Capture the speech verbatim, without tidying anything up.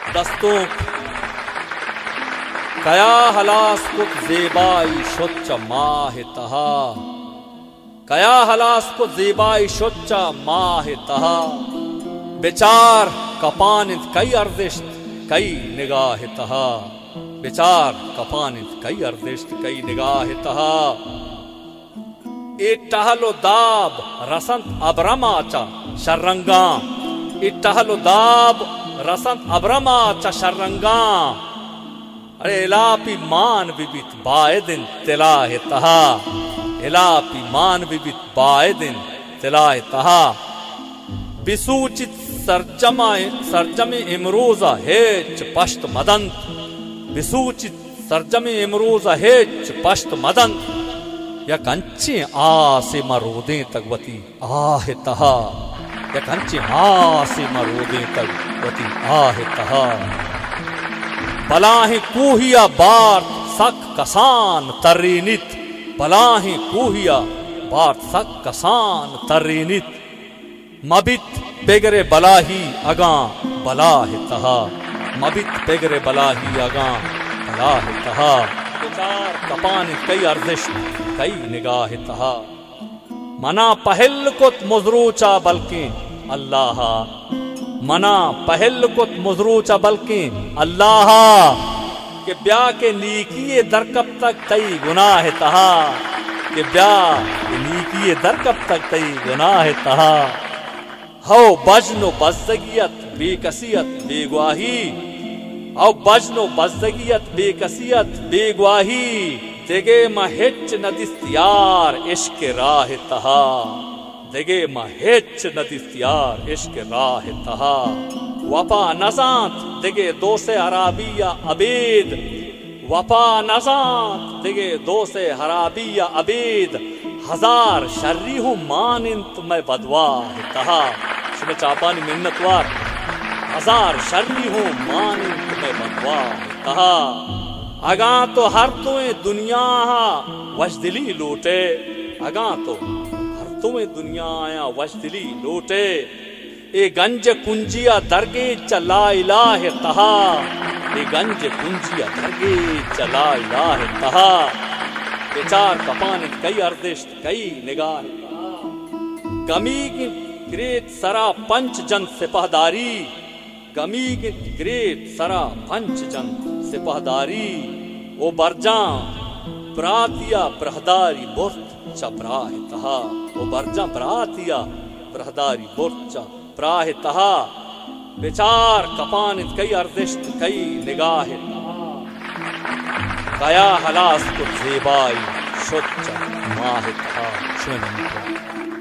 دستوں کیا ہلاس کت زیبائی شد چا ماہ تہا کیا ہلاس کت زیبائی شد چا ماہ تہا بیچار کپانت کئی ارزشت کئی نگاہ تہا بیچار کپانت کئی ارزشت کئی نگاہ تہا ای ٹہل و داب رسنت ابرما چا شرنگاں ای ٹہل و داب رسنت ابرما چا شرنگاں ارے الاپی مان بیت بائدن تلاہ تہا الاپی مان بیت بائدن تلاہ تہا بسوچت سرجمہ سرجم امروزہ ہیچ پشت مدنت بسوچت سرجم امروزہ ہیچ پشت مدنت یا کنچے آسے مرودیں تک وتی آہ تہا یا کنچے آسے مرودیں تک وتی آہ تہا بلاہیں کوہیا بارت سک کسان ترینت بلاہیں کوہیا بارت سک کسان ترینت مبت بگرے بلاہی اگاں بلاہ تہا مبت بگرے بلاہی اگاں بلاہ تہا چار کپانت کئی ارزش کئی نگاہ تہا منا پہل کت مزروچا بلکہ اللہ منا پہل کت مزروچا بلکہ اللہ کہ بیا کے نیکی درکب تک کئی گناہ تہا کہ بیا کے نیکی درکب تک کئی گناہ تہا ہو بجن و بزدگیت بے کسیت بے گواہی او بجن و بزدگیت بے کسیت بے گواہی دگے مہچ ندستیار عشق راہ تہا دگے مہچ ندستیار عشق راہ تہا وپا نزانت دگے دوست حرابیہ عبید وپا نزانت دگے دوست حرابیہ عبید ہزار شری ہوں ماننت میں بدواہ تہا شمی چاپانی منتوار ہزار شری ہوں ماننت میں بدواہ تہا اگاں تو ہر تویں دنیا وجدلی لوٹے اگاں تو ہر تویں دنیا آیا وجدلی لوٹے اے گنج کنجیا درگے چلا الہ تہا اے گنج کنجیا درگے چلا الہ تہا بیچار کپانت کئی ارزشت کئی نگاہ گمی گریت سرا پنچ جن سپہداری گمی گریت سرا پنچ جن سپہداری او برجاں براتیا برہداری برت چا براہ تہا او برجاں براتیا برہداری برت چا براہ تہا بیچار کپانت کئی ارزشت کئی نگاہ کیا ہلاس کو زیبائی شد چا ماہ تہا چون